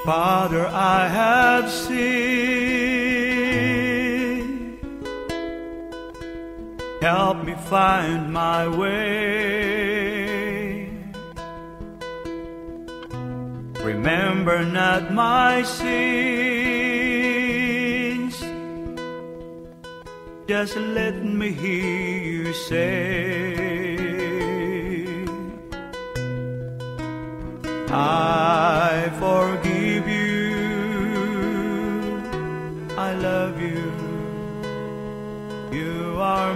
Father, I have sinned. Help me find my way. Remember not my sins. Just let me hear you say, I forgive you, I love you, you are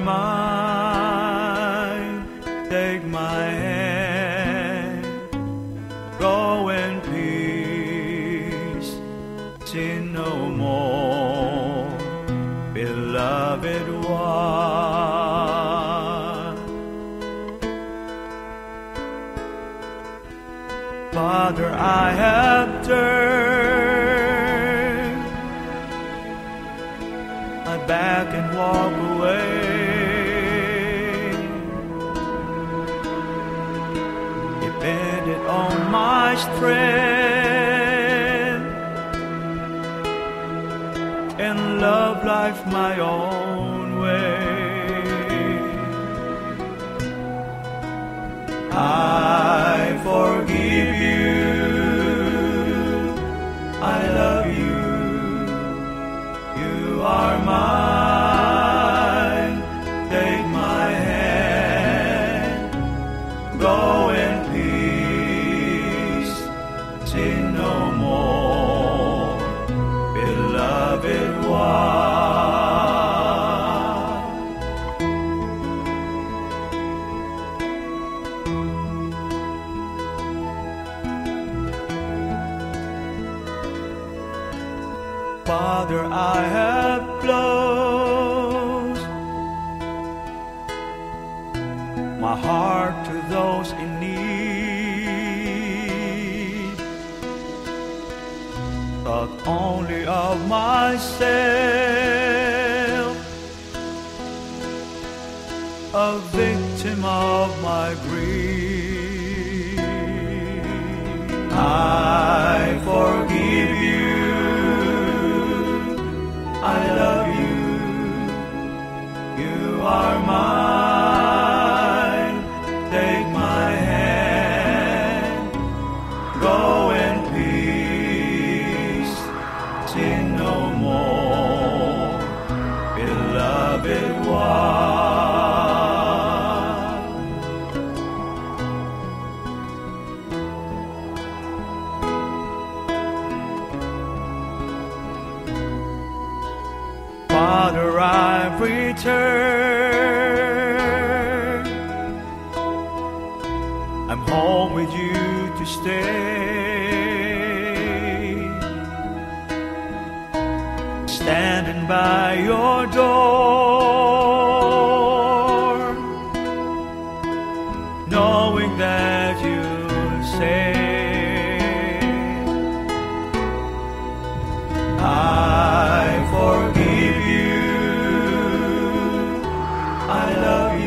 mine. Take my hand, go in peace, sin no more, beloved one. Father, I have turned my back and walk away. Depended on my strength and love life my own way. I forgive you, I love you, you are mine. Take my hand, go in peace, sin no more, beloved one. Father, I have closed my heart to those in need. Thought only of myself, a victim of my greed. I forgive you, I love you, you are mine. Take my hand, go in peace, sin no more, beloved one. Father, I've returned. I'm home with you to stay, standing by your door, knowing that you'll say, I forgive you, I love you,